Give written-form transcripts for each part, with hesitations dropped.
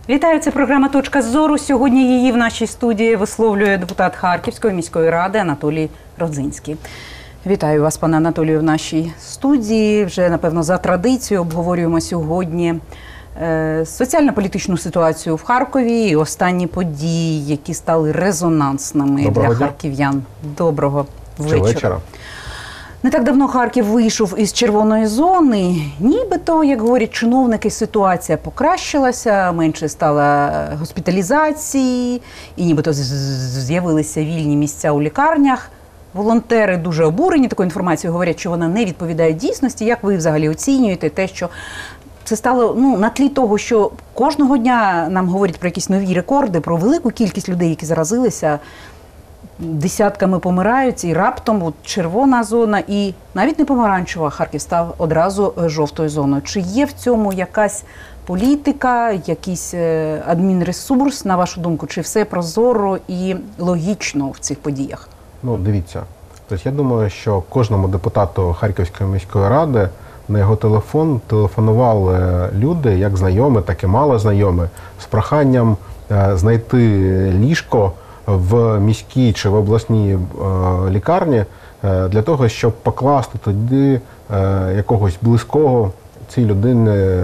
Вітаю, це програма «Точка зору». Сьогодні її в нашій студії висловлює депутат Харківської міської ради Анатолій Родзинський. Вітаю вас, пане Анатолію, в нашій студії. Вже, напевно, за традицією обговорюємо сьогодні соціально-політичну ситуацію в Харкові і останні події, які стали резонансними для харків'ян. Доброго вечора. Не так давно Харків вийшов із червоної зони. Нібито, як говорять чиновники, ситуація покращилася, менше стало госпіталізації, і нібито з'явилися вільні місця у лікарнях. Волонтери дуже обурені такою інформацією, говорять, що вона не відповідає дійсності. Як ви взагалі оцінюєте те, що це стало на тлі того, що кожного дня нам говорять про якісь нові рекорди, про велику кількість людей, які заразилися, десятками помирають, і раптом червона зона, і навіть не помаранчева, Харків став одразу жовтою зоною. Чи є в цьому якась політика, якийсь адмінресурс, на вашу думку, чи все прозоро і логічно в цих подіях? Ну, дивіться, тобто, я думаю, що кожному депутату Харківської міської ради на його телефон телефонували люди, як знайомі, так і мало знайомі, з проханням знайти ліжко в міській чи в обласній лікарні для того, щоб покласти туди якогось близького цій людини,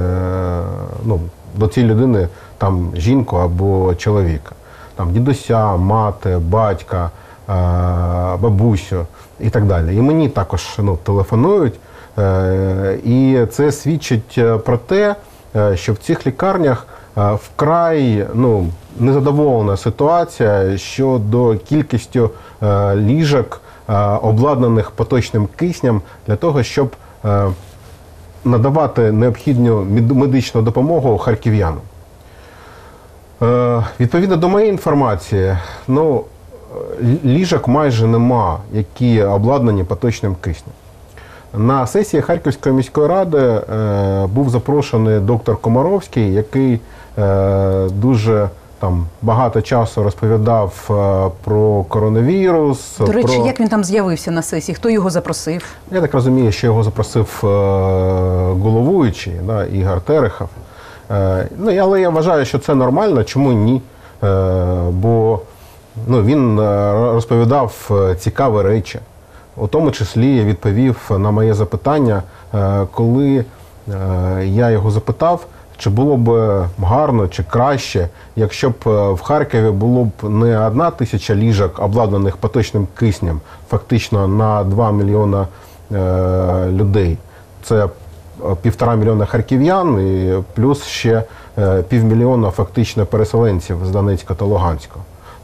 до цієї людини там жінку або чоловіка. Там дідуся, мати, батька, бабусю і так далі. І мені також телефонують, і це свідчить про те, що в цих лікарнях вкрай незадоволена ситуація щодо кількості ліжок, обладнаних поточним киснем, для того, щоб надавати необхідну медичну допомогу харків'янам. Відповідно до моєї інформації, ліжок майже нема, які обладнані поточним киснем. На сесії Харківської міської ради був запрошений доктор Комаровський, який дуже багато часу розповідав про коронавірус. До речі, як він там з'явився на сесії? Хто його запросив? Я так розумію, що його запросив головуючий, Ігор Терехов. Але я вважаю, що це нормально, чому ні? Бо він розповідав цікаві речі. У тому числі я відповів на моє запитання, коли я його запитав, чи було б гарно чи краще, якщо б в Харкові було б не 1000 ліжок, обладнаних поточним киснем, фактично на 2 мільйона людей. Це 1,5 мільйона харків'ян і плюс ще 500 000 фактично переселенців з Донецька та Луганська.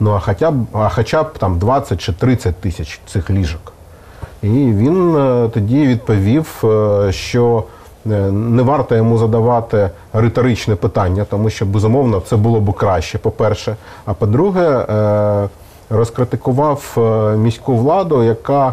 А хоча б там 20 чи 30 тисяч цих ліжок. І він тоді відповів, що не варто йому задавати риторичне питання, тому що, безумовно, це було б краще, по-перше. А по-друге, розкритикував міську владу, яка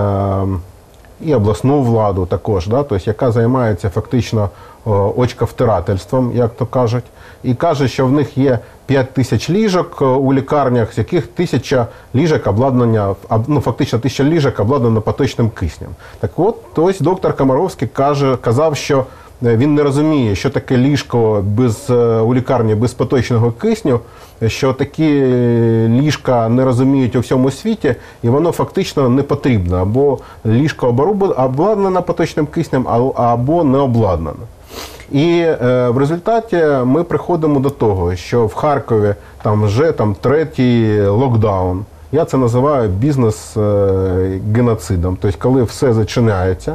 і обласну владу також, тобто, яка займається фактично очковтирательством, як то кажуть, і каже, що в них є 5000 ліжок у лікарнях, з яких 1000 ліжок обладнання, фактично 1000 ліжок обладнано поточним киснем. Так от, ось доктор Комаровський казав, що він не розуміє, що таке ліжко у лікарні без поточного кисню, що такі ліжка не розуміють у всьому світі, і воно фактично не потрібно. Або ліжко обладнано поточним киснем, або не обладнано. І в результаті ми приходимо до того, що в Харкові вже третій локдаун. Я це називаю бізнес-геноцидом. Тобто, коли все зачиняється,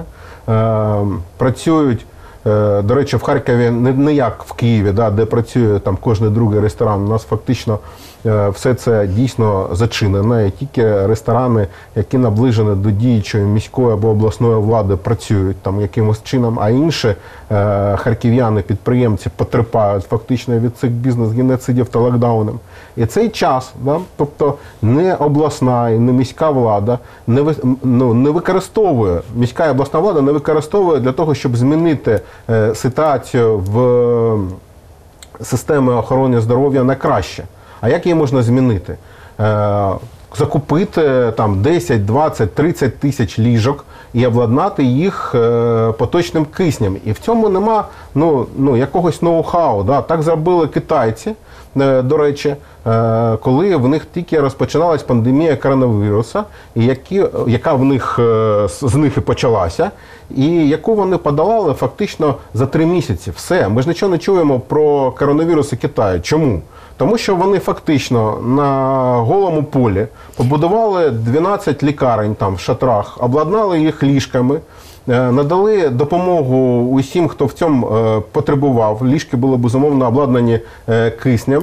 працюють, до речі, в Харкові не як в Києві, де працює кожен другий ресторан. У нас фактично все це дійсно зачинено. І тільки ресторани, які наближені до діючої міської або обласної влади, працюють якимось чином, а інші харків'яни, підприємці потерпають фактично від цих бізнес-геноцидів та локдаунів. І цей час, тобто не обласна і не міська влада не використовує, міська і обласна влада не використовує для того, щоб змінити ситуацію в системі охорони здоров'я на краще. А як її можна змінити? закупити там 10, 20, 30 тисяч ліжок і обладнати їх поточним киснем. І в цьому нема якогось ноу-хау. Да? Так зробили китайці, до речі, коли в них тільки розпочиналась пандемія коронавіруса, яка з них і почалася, і яку вони подолали фактично за 3 місяці. Все, ми ж нічого не чуємо про коронавіруси Китаю. Чому? Тому що вони фактично на голому полі побудували 12 лікарень там в шатрах, обладнали їх ліжками, надали допомогу усім, хто в цьому потребував. Ліжки були, безумовно, обладнані киснем.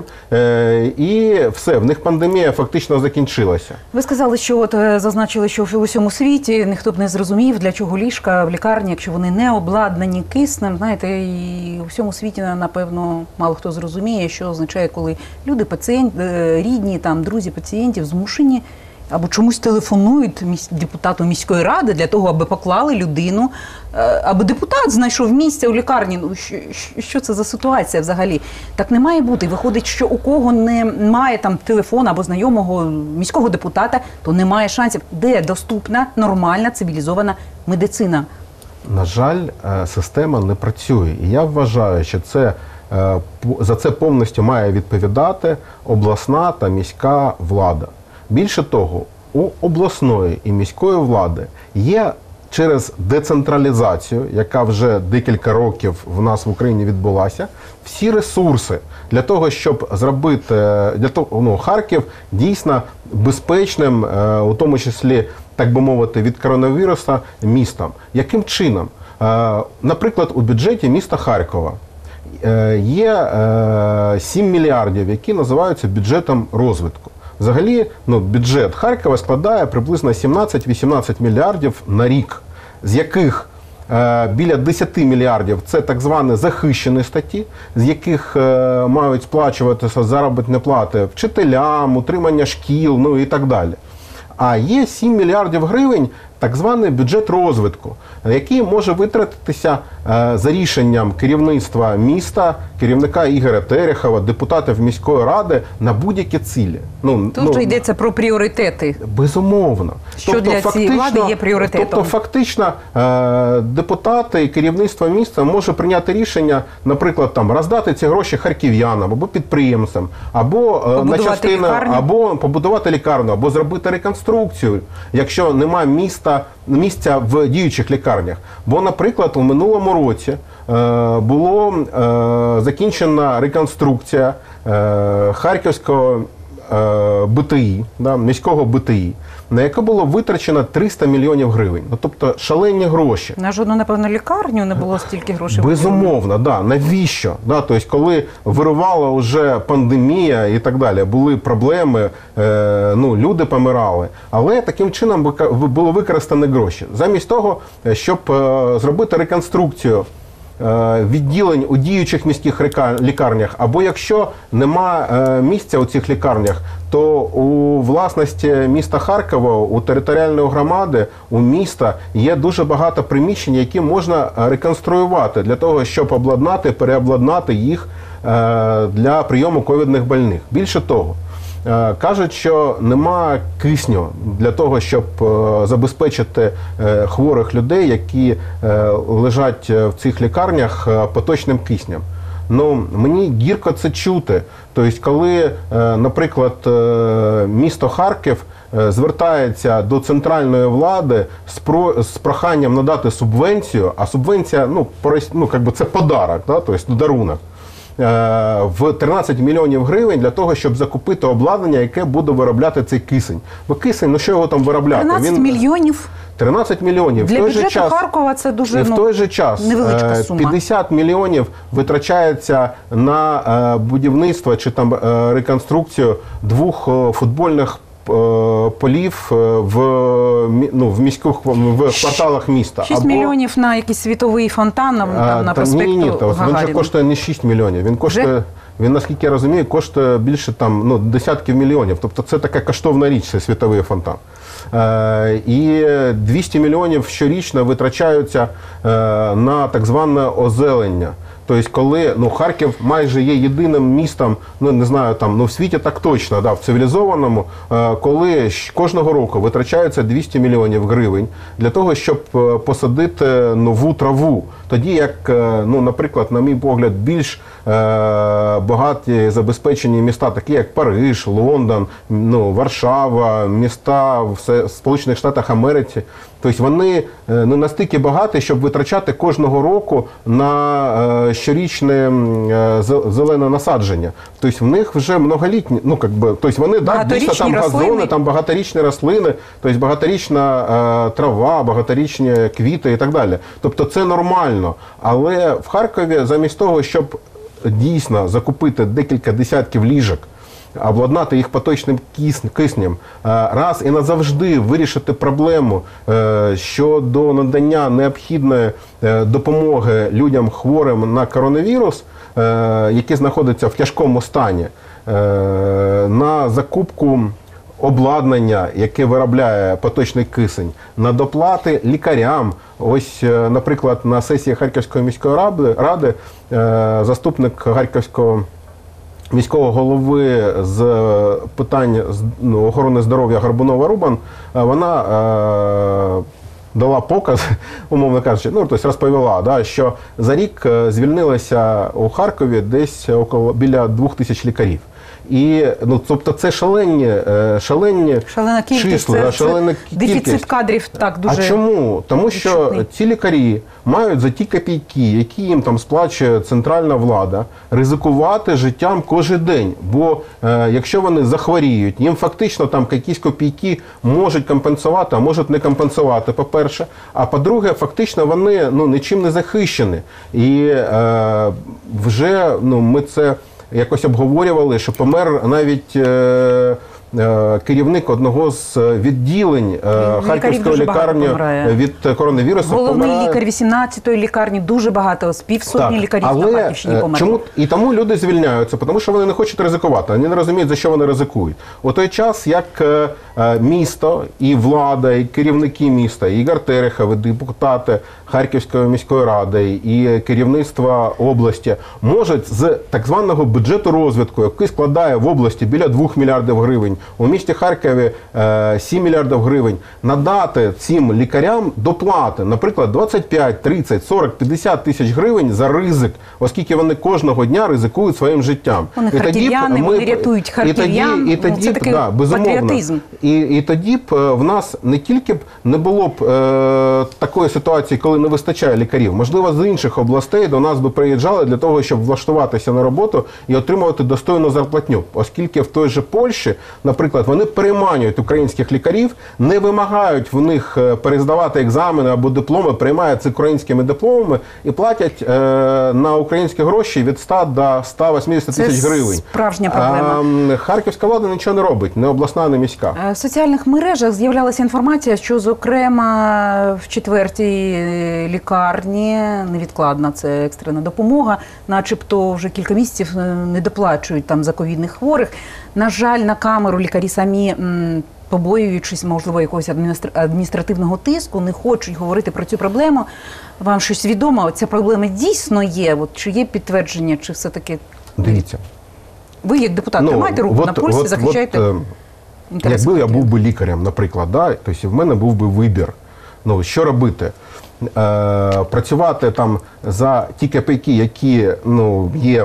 І все, в них пандемія фактично закінчилася. Ви сказали, що зазначили, що в усьому світі ніхто б не зрозумів, для чого ліжка в лікарні, якщо вони не обладнані киснем. Знаєте, і у всьому світі, напевно, мало хто зрозуміє, що означає, коли люди, рідні, друзі пацієнтів змушені або чомусь телефонують депутату міської ради для того, аби поклали людину, аби депутат знайшов місце у лікарні. Що це за ситуація взагалі? Так не має бути. Виходить, що у кого немає телефона або знайомого міського депутата, то немає шансів. Де доступна, нормальна, цивілізована медицина? На жаль, система не працює. І я вважаю, що за це повністю має відповідати обласна та міська влада. Більше того, у обласної і міської влади є через децентралізацію, яка вже декілька років в нас в Україні відбулася, всі ресурси для того, щоб зробити Харків дійсно безпечним, у тому числі, так би мовити, від коронавіруса містом. Яким чином? Наприклад, у бюджеті міста Харкова є 7 мільярдів, які називаються бюджетом розвитку. Взагалі, бюджет Харкова складає приблизно 17-18 мільярдів на рік, з яких біля 10 мільярдів – це так звані захищені статті, з яких мають сплачуватися заробітні плати вчителям, утримання шкіл, і так далі. А є 7 мільярдів гривень так званий бюджет розвитку, який може витратитися за рішенням керівництва міста, керівника Ігоря Терехова, депутатів міської ради на будь-які цілі. Тут вже йдеться про пріоритети. Безумовно. Що для цієї влади є пріоритетом? Тобто фактично депутати і керівництво міста може прийняти рішення, наприклад, роздати ці гроші харків'янам або підприємцям, або на частину, або побудувати лікарню, або зробити реконструкцію, якщо немає місця в діючих лікарнях. Бо, наприклад, у минулому році було закінчена реконструкція Харківського БТІ, міського БТІ, на яке було витрачено 300 мільйонів гривень. Тобто шалені гроші. На жодну, напевно, лікарню не було стільки грошей. Безумовно, да. Навіщо? Тобто, коли вирувала вже пандемія і так далі, були проблеми, люди помирали. Але таким чином було використані гроші. Замість того, щоб зробити реконструкцію відділень у діючих міських лікарнях, або якщо нема місця у цих лікарнях, то у власності міста Харкова, у територіальної громади, у міста є дуже багато приміщень, які можна реконструювати для того, щоб обладнати, переобладнати їх для прийому ковідних больних. Більше того, кажуть, що нема кисню для того, щоб забезпечити хворих людей, які лежать в цих лікарнях, поточним киснем. Мені гірко це чути. Тобто, коли, наприклад, місто Харків звертається до центральної влади з проханням надати субвенцію, а субвенція, це подарок, тобто дарунок, в 13 мільйонів гривень для того, щоб закупити обладнання, яке буде виробляти цей кисень. Бо кисень, що його там виробляти? 13 мільйонів? 13 мільйонів. Для бюджету Харкова це дуже в той же час невеличка сума. 50 мільйонів витрачається на будівництво чи реконструкцію 2 футбольних полів в кварталах міста. 6 мільйонів на якийсь світовий фонтан на проспекту Гагаріна. Він же коштує не 6 мільйонів. Він, наскільки я розумію, коштує більше десятків мільйонів. Тобто це така коштовна річ, це світовий фонтан. І 200 мільйонів щорічно витрачаються на так зване озелення. Тобто, коли Харків майже є єдиним містом, не знаю, там, в світі так точно, да, в цивілізованому, коли кожного року витрачається 200 мільйонів гривень для того, щоб посадити нову траву. Тоді як, наприклад, на мій погляд, більш багаті забезпечені міста, такі як Париж, Лондон, Варшава, міста в Сполучених Штатах Америки, тобто вони не настільки багаті, щоб витрачати кожного року на щорічне зелене насадження. Тобто в них вже многолітні, тобто вони, дійсно, там газони, там багаторічні рослини, тобто багаторічна трава, багаторічні квіти і так далі. Тобто це нормально. Але в Харкові замість того, щоб дійсно закупити декілька десятків ліжок, обладнати їх поточним киснем, раз і назавжди вирішити проблему щодо надання необхідної допомоги людям хворим на коронавірус, які знаходяться в тяжкому стані, на закупку обладнання, яке виробляє поточний кисень, на доплати лікарям. Ось, наприклад, на сесії Харківської міської ради заступник Харківського міського голови з питань охорони здоров'я Горбунова Рубан, вона дала показ, умовно кажучи, тобто розповіла, що за рік звільнилося у Харкові десь біля 2000 лікарів. І, тобто це шалені числа, шалена кількість. Дефіцит кадрів так дуже. А чому? Тому що ці лікарі мають за ті копійки, які їм там сплачує центральна влада, ризикувати життям кожен день. Бо якщо вони захворіють, їм фактично там якісь копійки можуть компенсувати, а можуть не компенсувати, по-перше. А по-друге, фактично вони нічим не захищені. І вже ми це якось обговорювали, що помер навіть керівник одного з відділень Харківської лікарні від коронавірусу. Головний лікар 18-ї лікарні, дуже багато, з півсотні лікарів на Харківщині померли. І тому люди звільняються, тому що вони не хочуть ризикувати, вони не розуміють, за що вони ризикують. У той час, як місто, і влада, і керівники міста, і Ігор Терехов, і депутати Харківської міської ради, і керівництво області можуть з так званого бюджету розвитку, який складає в області біля 2 мільярдів гривень, у місті Харкові 7 мільярдів гривень, надати цим лікарям доплати, наприклад, 25, 30, 40, 50 тисяч гривень за ризик, оскільки вони кожного дня ризикують своїм життям. Вони харків'яни, вони рятують харків'ян, це такий патріотизм. І тоді б в нас не тільки б не було б такої ситуації, коли не вистачає лікарів. Можливо, з інших областей до нас би приїжджали для того, щоб влаштуватися на роботу і отримувати достойну зарплатню. Оскільки в той же Польщі, наприклад, вони переманюють українських лікарів, не вимагають в них перездавати екзамени або дипломи, приймають з українськими дипломами і платять на українські гроші від 100 до 180 тисяч гривень. Це справжня проблема. Харківська влада нічого не робить, не обласна, не міська. В соціальних мережах з'являлася інформація, що, зокрема, в 4-й лікарні невідкладна це екстрена допомога, начебто вже кілька місяців не доплачують там за ковідних хворих. На жаль, на камеру лікарі самі, побоюючись, можливо, якогось адміністративного тиску, не хочуть говорити про цю проблему. Вам щось відомо? Ця проблема дійсно є? Чи є підтвердження, чи все-таки... Дивіться. Ви, як депутат, тримаєте руку на пульсі, захищаєте інтереси. Якби я був би лікарем, наприклад, тобто в мене був би вибір. Що робити? Працювати там за ті копійки, які є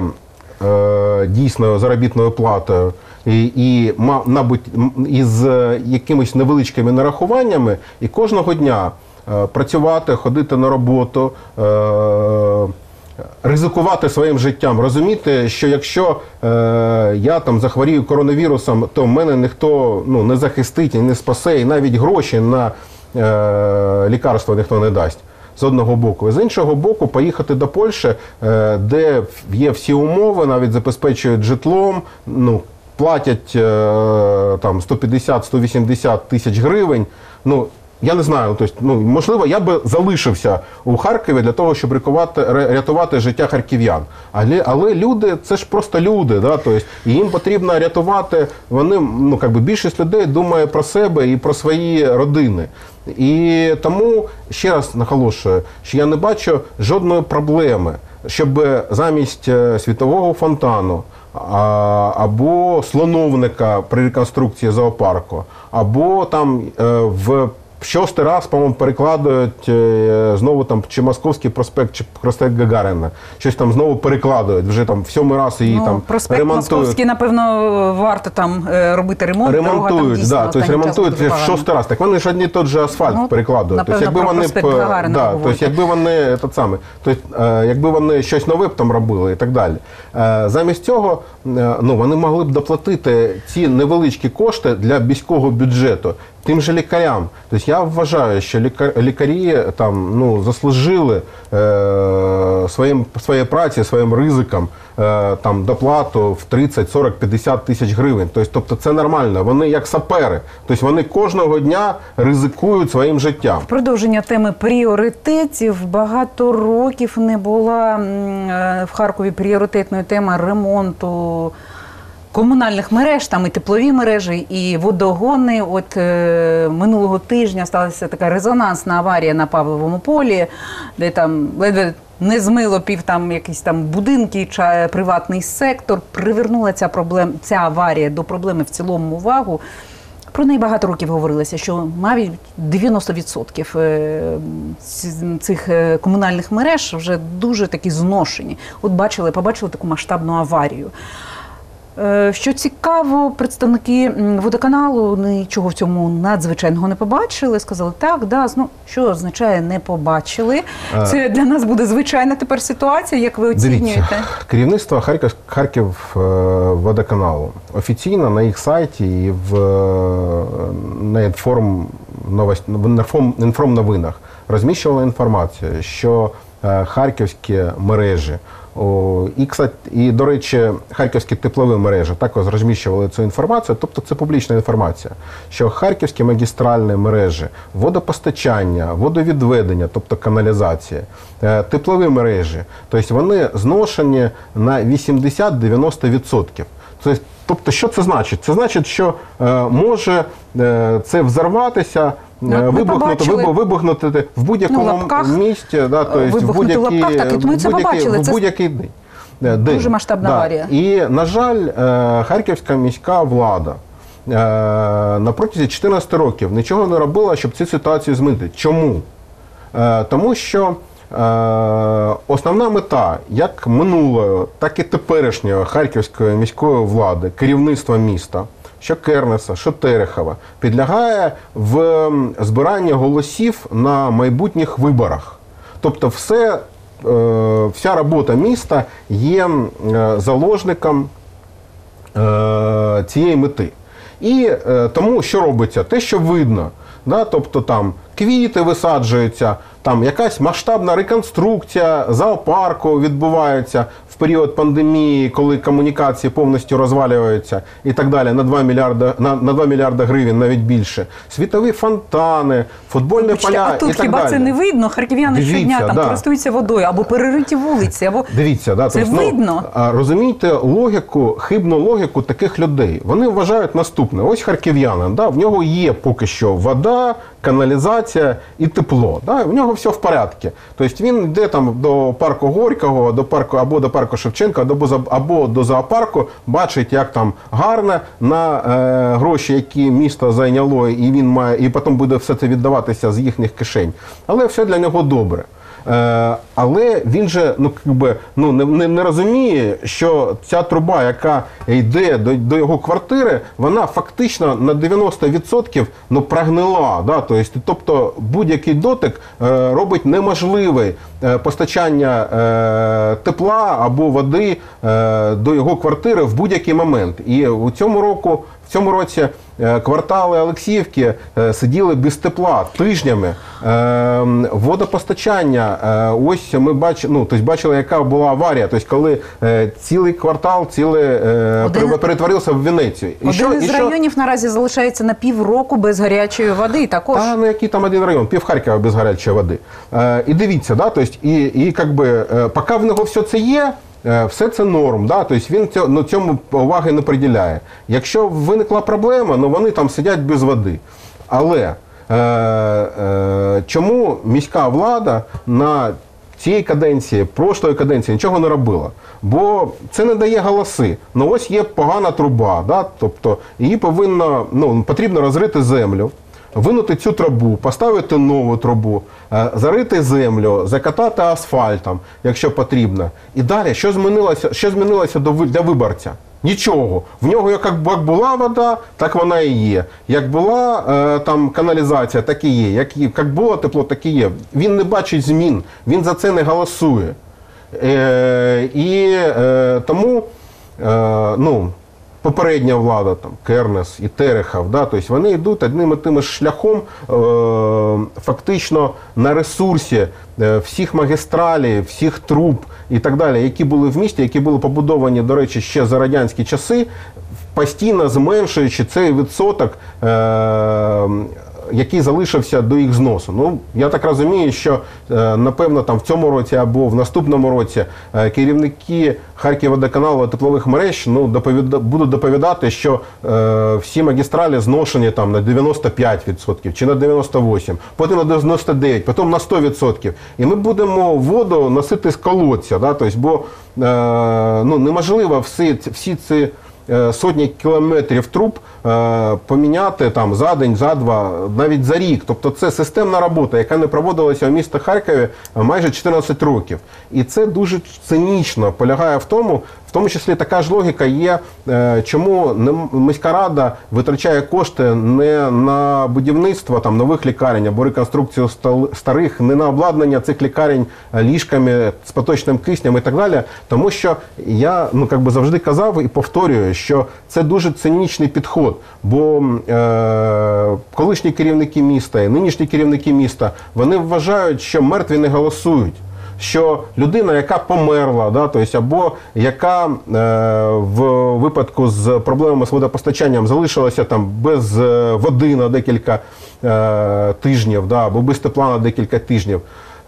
дійсно заробітною платою, і, мабуть, із якимись невеличкими нарахуваннями, і кожного дня працювати, ходити на роботу, ризикувати своїм життям, розуміти, що якщо я там захворію коронавірусом, то мене ніхто не захистить і не спасе, і навіть гроші на лікарство ніхто не дасть. З одного боку. З іншого боку, поїхати до Польщі, де є всі умови, навіть забезпечують житлом, платять там 150-180 тисяч гривень. Я не знаю, можливо, я би залишився у Харкові для того, щоб рятувати життя харків'ян. Але люди, це ж просто люди, і їм потрібно рятувати, більшість людей думає про себе і про свої родини. І тому, ще раз наголошую, що я не бачу жодної проблеми щоб замість світового фонтану або слоновника при реконструкції зоопарку, або там в шостий раз, по-моєму, перекладають знову там чи Московський проспект, чи проспект Гагаріна. Щось там знову перекладають, вже там в сьомий раз її там проспект ремонтують. Московський, напевно, варто там робити ремонт. Ремонтують, да, тобто ремонтують вже в шостий раз. Так вони ж одні той же асфальт перекладають. Напевно, тобто, про проспект Гагаріна говорять. Якби вони щось нове б там робили і так далі. Замість цього, вони могли б доплатити ці невеличкі кошти для міського бюджету тим же лікарям. Тобто я вважаю, що лікарі там, заслужили своєю працею, своїм ризиком там, доплату в 30, 40, 50 тисяч гривень. Тобто це нормально. Вони як сапери. Тобто вони кожного дня ризикують своїм життям. В продовження теми пріоритетів багато років не була в Харкові пріоритетною тема ремонту комунальних мереж, там і теплові мережі, і водогони. От минулого тижня сталася така резонансна аварія на Павловому полі, де там ледве не змило якісь там будинки, чи приватний сектор. Привернула ця аварія до проблеми в цілому увагу. Про неї багато років говорилося, що навіть 90% цих комунальних мереж вже дуже такі зношені. От побачили таку масштабну аварію. Що цікаво, представники водоканалу нічого в цьому надзвичайного не побачили. Сказали, що означає не побачили. Це для нас буде звичайна тепер ситуація, як ви оцінюєте? Дивіться, керівництво Харківводоканалу офіційно на їх сайті і на інформновинах розміщувала інформацію, що харківські мережі, і, до речі, харківські теплові мережі також розміщували цю інформацію, тобто це публічна інформація, що харківські магістральні мережі, водопостачання, водовідведення, тобто каналізація, теплові мережі, тобто вони зношені на 80-90%. Тобто, що це значить? Це значить, що може це взорватися, вибухнути в будь-якому місці, в будь-який день. Дуже масштабна аварія. І, на жаль, харківська міська влада на протязі 14 років нічого не робила, щоб цю ситуацію змінити. Чому? Тому що основна мета як минулої, так і теперішньої харківської міської влади, керівництва міста, що Кернеса, що Терехова, підлягає в збиранні голосів на майбутніх виборах. Тобто вся робота міста є заложником цієї мети. І тому, що робиться? Те, що видно. Тобто там квіти висаджуються, там якась масштабна реконструкція зоопарку відбувається в період пандемії, коли комунікації повністю розвалюються і так далі, на 2 мільярди гривень, навіть більше. Світові фонтани, футбольні поля і так далі. А тут хіба це не видно? Харків'яни щодня там користуються водою, або перериті вулиці, або це видно. Розумієте хибну логіку таких людей. Вони вважають наступне. Ось харків'янин, в нього є поки що вода, каналізація і тепло. В нього все в порядку. Тобто він йде там до парку Горького, або до парку Шевченка, або до зоопарку, бачить, як там гарно на гроші, які місто зайняло, і він має, і потім буде все це віддаватися з їхніх кишень. Але все для нього добре. Але він же не розуміє, що ця труба, яка йде до його квартири, вона фактично на 90% прогнила. Тобто будь-який дотик робить неможливе постачання тепла або води до його квартири в будь-який момент. І в цьому році квартали Олексіївки сиділи без тепла тижнями. Водопостачання, ось ми бачили, яка була аварія, коли цілий квартал перетворився в Венецію. Один із районів наразі залишається на півроку без гарячої води також. Який там один район? Пів Харкова без гарячої води. І дивіться, поки в нього все це є, все це норм, тобто він цьому уваги не приділяє. Якщо виникла проблема, вони там сидять без води. Але чому міська влада на цієї каденції, прошлої каденції нічого не робила. Бо це не дає голоси. Ну ось є погана труба, да? Тобто її потрібно розрити землю, винути цю трубу, поставити нову трубу, зарити землю, закатати асфальтом, якщо потрібно. І далі, що змінилося для виборця? Нічого. В нього як була вода, так вона і є. Як була там каналізація, так і є. Як було тепло, так і є. Він не бачить змін, він за це не голосує. Тому попередня влада, там, Кернес і Терехов, да, тобто вони йдуть одним і тим ж шляхом, фактично на ресурсі всіх магістралей, всіх труб і так далі, які були в місті, які були побудовані, до речі, ще за радянські часи, постійно зменшуючи цей відсоток, який залишився до їх зносу. Ну, я так розумію, що, напевно, там в цьому році або в наступному році керівники Харківводоканалу теплових мереж будуть доповідати, що всі магістралі зношені там на 95% чи на 98%, потім на 99%, потім на 100%. І ми будемо воду носити з колодця, да? Тобто, бо неможливо всі ці сотні кілометрів труб поміняти там за день, за два, навіть за рік. Тобто це системна робота, яка не проводилася у місті Харкові майже 14 років. І це дуже цинічно полягає в тому числі така ж логіка є, чому міська рада витрачає кошти не на будівництво там нових лікарень або реконструкцію старих, не на обладнання цих лікарень ліжками з поточним киснем і так далі. Тому що я завжди казав і повторюю, що це дуже цинічний підход. Бо колишні керівники міста і нинішні керівники міста, вони вважають, що мертві не голосують. Що людина, яка померла, да, тобто, або яка в випадку з проблемами з водопостачанням залишилася там без води на декілька тижнів, да, або без тепла на декілька тижнів.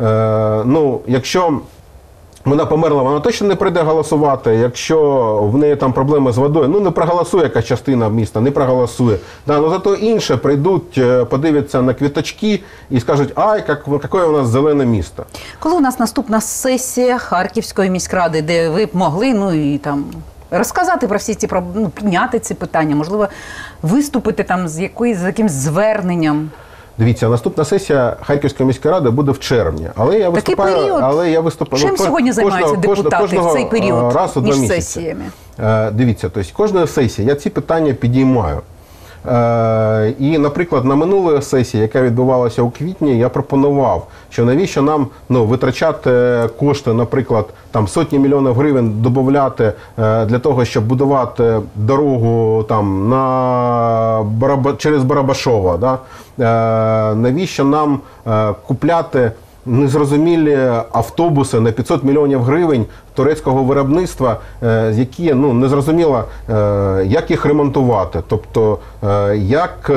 Якщо вона померла, вона точно не прийде голосувати. Якщо в неї там проблеми з водою, не проголосує якась частина міста, не проголосує. Да, зато інші прийдуть, подивляться на квіточки і скажуть, яке у нас зелене місто. Коли у нас наступна сесія Харківської міськради, де ви б могли, розказати про всі ці проблеми, підняти ці питання, можливо, виступити там з якимось зверненням? Дивіться, наступна сесія Харківської міської ради буде в червні. Але я виступаю. Чим сьогодні займаються депутати в цей період між сесіями? Дивіться, тобто кожної сесії я ці питання підіймаю. І, наприклад, на минулої сесії, яка відбувалася у квітні, я пропонував, що навіщо нам витрачати кошти, наприклад, там сотні мільйонів гривень додати для того, щоб будувати дорогу там через Барабашова, да? Навіщо нам купляти незрозумілі автобуси на 500 мільйонів гривень турецького виробництва, які незрозуміло, як їх ремонтувати, тобто як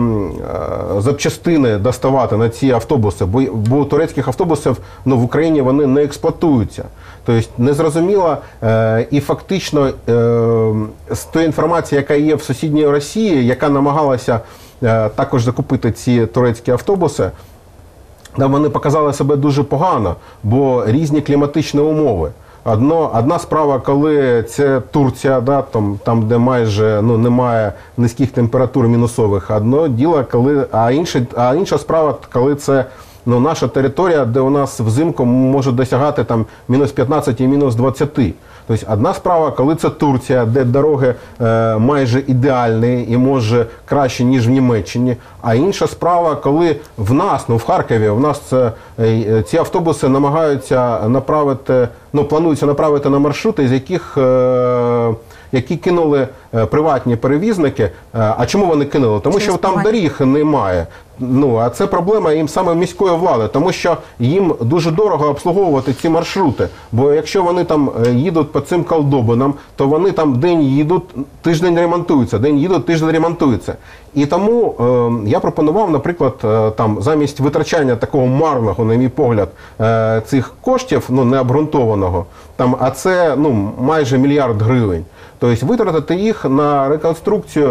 запчастини доставати на ці автобуси, бо турецьких автобусів в Україні вони не експлуатуються. Тобто незрозуміло і фактично з тої інформації, яка є в сусідній Росії, яка намагалася також закупити ці турецькі автобуси, вони показали себе дуже погано, бо різні кліматичні умови. Одна справа, коли це Турція, да, там де майже немає низьких температур мінусових, одне діло, а інша справа, коли це наша територія, де у нас взимку може досягати там мінус 15 і мінус 20. Тобто одна справа, коли це Турція, де дороги майже ідеальні і може краще, ніж в Німеччині. А інша справа, коли в нас, в Харкові, у нас ці автобуси намагаються плануються направити на маршрути, з яких які кинули приватні перевізники. А чому вони кинули? Тому що там доріг немає. А це проблема їм саме міської влади, тому що їм дуже дорого обслуговувати ці маршрути. Бо якщо вони там їдуть по цим колдобинам, то вони там день їдуть, тиждень ремонтуються, день їдуть, тиждень ремонтуються. І тому я пропонував, наприклад, там замість витрачання такого марного, на мій погляд, цих коштів, необґрунтованого, а це майже 1 мільярд гривень. Тобто витратити їх на реконструкцію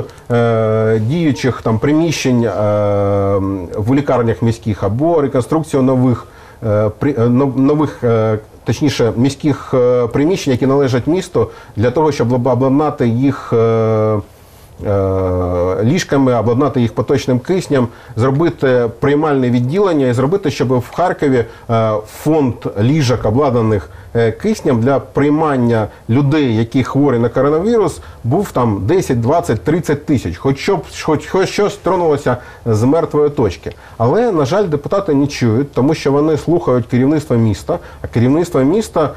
діючих там приміщень в лікарнях міських або реконструкцію нових нових, точніше, міських приміщень, які належать місту, для того, щоб обладнати їх ліжками, обладнати їх поточним киснем, зробити приймальне відділення і зробити, щоб в Харкові фонд ліжок, обладнаних киснем для приймання людей, які хворі на коронавірус, був там 10, 20, 30 тисяч. Хоч щось тронулося з мертвої точки. Але, на жаль, депутати не чують, тому що вони слухають керівництво міста, а керівництво міста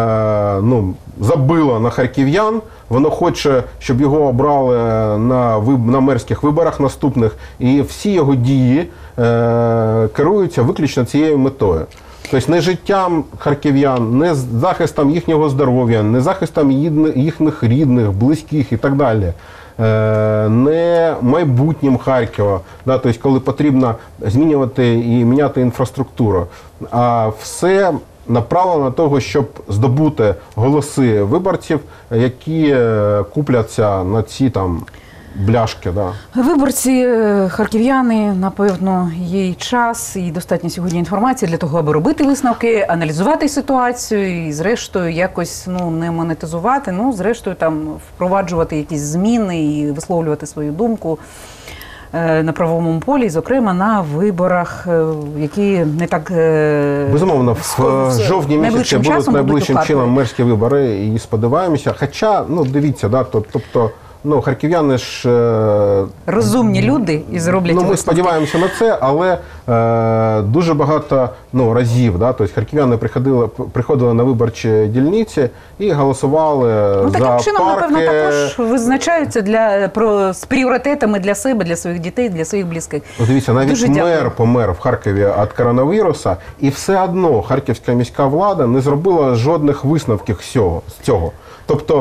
забило на харків'ян. Воно хоче, щоб його обрали на мерських виборах наступних, і всі його дії керуються виключно цією метою. Тобто не життям харків'ян, не захистом їхнього здоров'я, не захистом їхніх рідних, близьких і так далі, не майбутнім Харкова, тобто коли потрібно змінювати і міняти інфраструктуру, а все направлено на того, щоб здобути голоси виборців, які купляться на ці там бляшки. Да. Виборці, харків'яни, напевно, є і час, і достатньо сьогодні інформації для того, аби робити висновки, аналізувати ситуацію і, зрештою, якось не монетизувати, зрештою, там впроваджувати якісь зміни і висловлювати свою думку на правовому полі, зокрема на виборах, які не так... Безумовно, в жовтні місяці будуть найближчим чином мерські вибори, і сподіваємося. Хоча, дивіться, тобто, харків'яни ж... розумні люди і зроблять ми сподіваємося на це, але дуже багато разів, тобто харків'яни приходили на виборчі дільниці і голосували за таким чином, парки. напевно, також визначаються з пріоритетами для себе, для своїх дітей, для своїх близьких. Дивіться, навіть мер помер в Харкові від коронавірусу, і все одно харківська міська влада не зробила жодних висновків з цього. Тобто,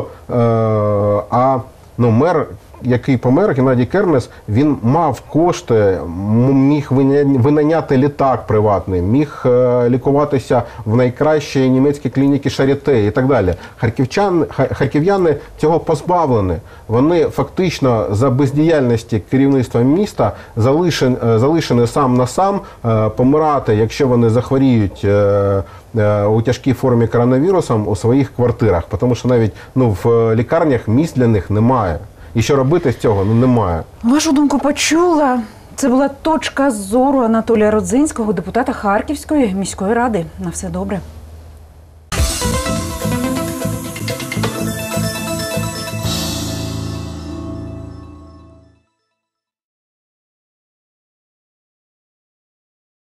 мер, який помер, Геннадій Кернес, він мав кошти, міг винайняти літак приватний, міг лікуватися в найкращій німецькій клініці Шаріте і так далі. Харків'яни цього позбавлені. Вони фактично за бездіяльності керівництва міста залишені сам на сам помирати, якщо вони захворіють у тяжкій формі коронавірусом у своїх квартирах. Тому що навіть в лікарнях місць для них немає. І що робити з цього? Немає. Вашу думку почула. Це була точка зору Анатолія Родзинського, депутата Харківської міської ради. На все добре.